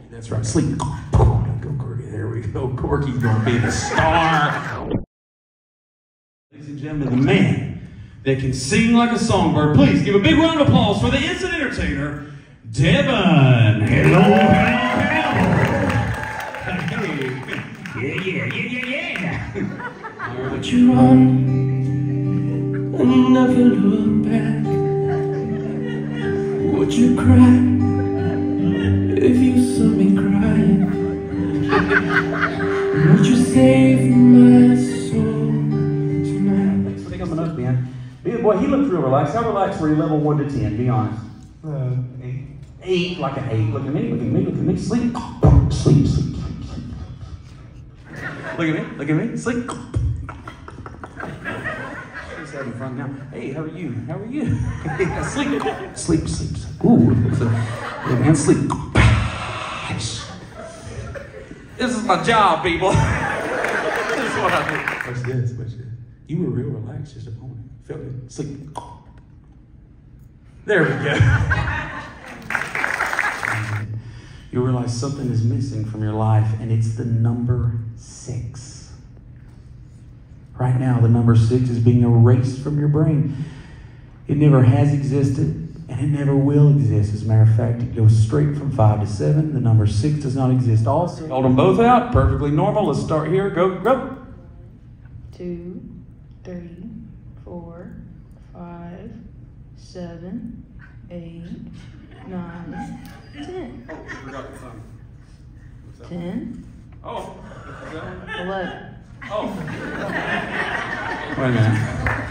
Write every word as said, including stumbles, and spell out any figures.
That's right. Sleep. Go, Corky. There we go. Corky's gonna be the star. Ladies and gentlemen, the man that can sing like a songbird. Please give a big round of applause for the instant entertainer, Devon. Hello, hello, hello. Yeah, yeah, yeah, yeah, yeah. But you run and never look back. Would you cry if you saw me cry? Would you save my soul tonight? Thanks for taking my notes, man. Boy, he looked real relaxed. How relaxed were you, level one to ten? Be honest. Uh, eight. Eight, like an eight. Look at me, look at me, look at me. Sleep, sleep, sleep, sleep. Look at me, look at me. Sleep. She's having fun now. Hey, how are you? How are you? Sleep, sleep, sleep, sleep. Ooh, so, yeah, man, sleep. This is my job, people. This is what I do. What's this? What's this? You were real relaxed just a moment. Felt it. Sleep. There we go. You realize something is missing from your life, and it's the number six. Right now, the number six is being erased from your brain. It never has existed. And it never will exist. As a matter of fact, it goes straight from five to seven. The number six does not exist. Also, hold them both out. Perfectly normal. Let's start here. Go, go. Two, three, four, five, seven, eight, nine, ten. Oh, we forgot the phone. Ten. Oh, is that one? Eleven. Oh. Wait a minute.